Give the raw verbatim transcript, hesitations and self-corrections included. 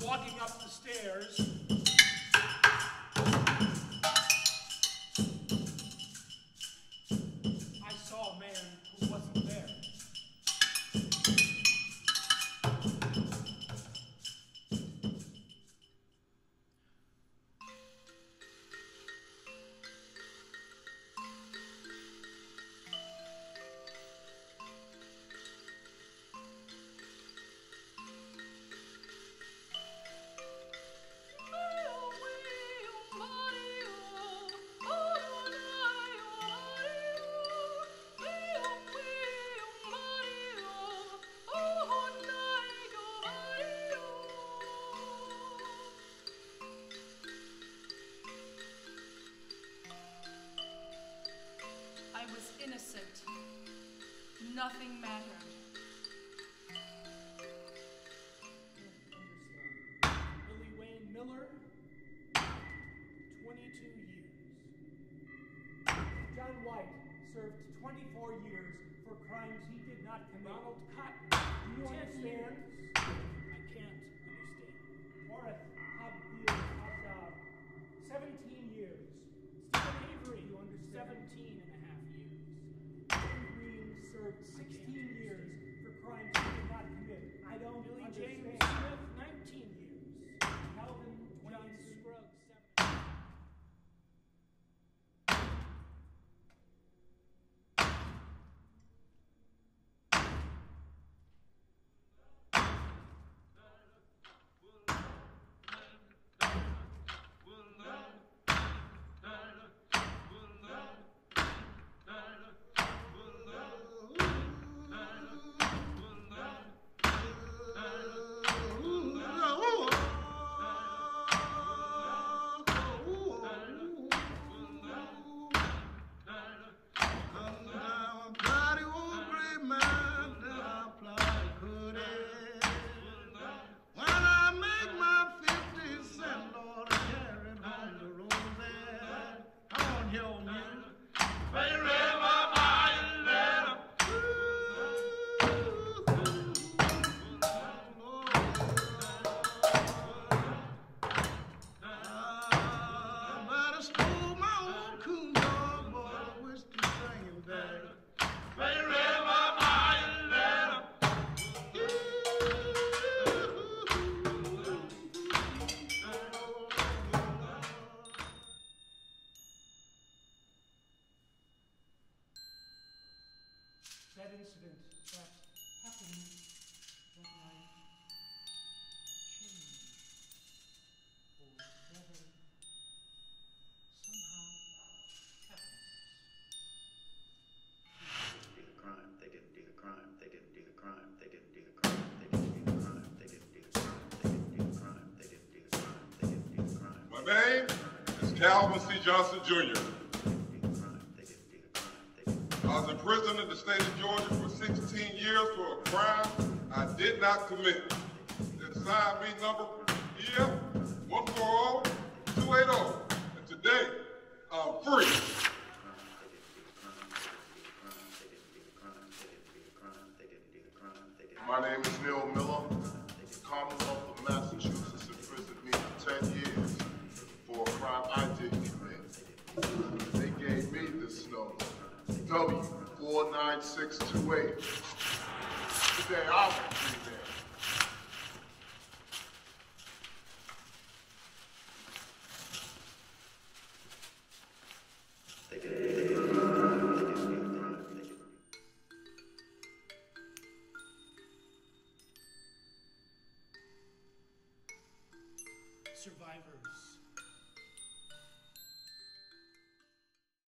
walking up the stairs. I saw a man who wasn't there. I was innocent. Nothing mattered. Billy Wayne Miller, twenty-two years. John White served twenty-four years for crimes he did not commit. Ronald Cotton, do you understand? I can't understand. Morris Hobfield, uh, seventeen years. Stephen Avery, you understand? seventeen and a half years. Jim Green served sixteen years for crimes he did not commit. I don't Billy understand. James Smith, nineteen years. Calvin John Scruggs, seven. That incident that happened that night changed or rather somehow happened. They didn't do the crime, they didn't do the crime, they didn't do the crime, they didn't do the crime, they didn't do the crime, they didn't do the crime, they didn't do the crime, they didn't do the crime, they didn't do the crime. My name is Calvin C. Johnson, Junior I was in prison in the state of Georgia for sixteen years for a crime I did not commit. They assigned me number E F one four zero two eight zero, and today I'm free. My name is Neil Miller. The Commonwealth of Massachusetts imprisoned me for ten years for a crime I didn't commit. They gave me this number. W four nine six two eight. Today I will be there. They didn't do the crime, they didn't do the crime, they didn't. Survivors